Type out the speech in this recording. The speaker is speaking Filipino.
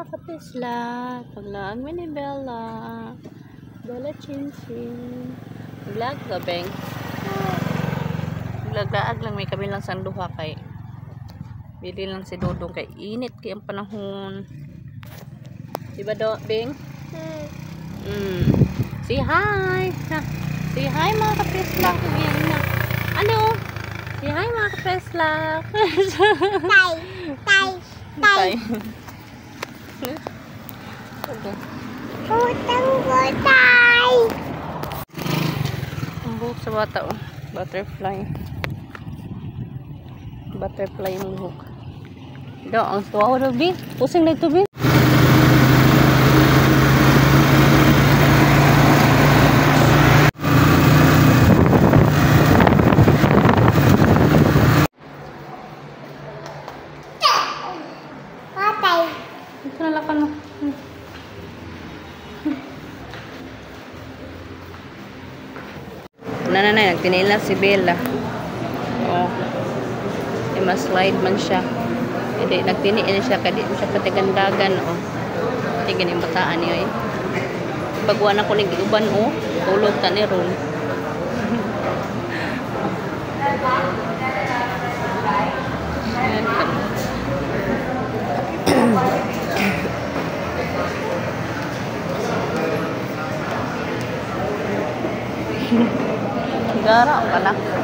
kapisla, paglaan mo ni Bella. Bella Chinchin. Vlog ka, Beng? Vlog-laag lang, may kami lang sa duha kay bili lang si Dodong kay init kay ang panahon. Diba do, Beng? Say hi! Say hi mga kapisla. Ano? Say hi mga kapisla. Tay. Utang-utay. Ang buhok sa bata, oh. Butterfly. Butterfly yung buhok. Ito, ang tuwa ko, Bi. Pusing na ito, Bi. Patay. Ito na lakan mo. Nanay, nagtinila si Bella. Oh. Slide man siya. Hindi, nagtiniin siya. Kaya di siya patigandagan. Oh. Hindi ganyan bataan niya eh. Pagwa na ko ng iuban, oh. Tulog ta ni Ron. Gara ang pala.